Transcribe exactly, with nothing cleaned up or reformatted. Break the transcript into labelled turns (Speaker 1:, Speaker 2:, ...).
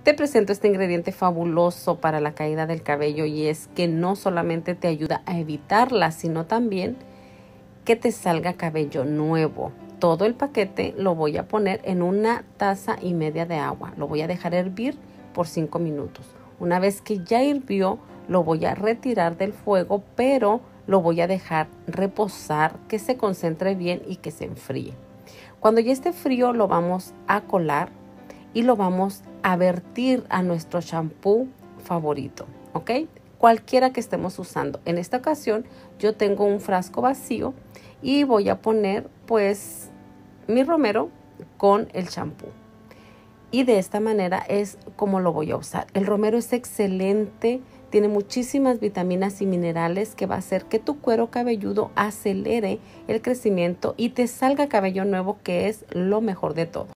Speaker 1: te presento este ingrediente fabuloso para la caída del cabello, y es que no solamente te ayuda a evitarla, sino también que te salga cabello nuevo. Todo el paquete lo voy a poner en una taza y media de agua. Lo voy a dejar hervir por cinco minutos. Una vez que ya hirvió, lo voy a retirar del fuego, pero lo voy a dejar reposar, que se concentre bien y que se enfríe. Cuando ya esté frío, lo vamos a colar y lo vamos a vertir a nuestro shampoo favorito, ¿ok? Cualquiera que estemos usando. En esta ocasión yo tengo un frasco vacío y voy a poner pues mi romero con el shampoo. Y de esta manera es como lo voy a usar. El romero es excelente, tiene muchísimas vitaminas y minerales que va a hacer que tu cuero cabelludo acelere el crecimiento y te salga cabello nuevo, que es lo mejor de todo.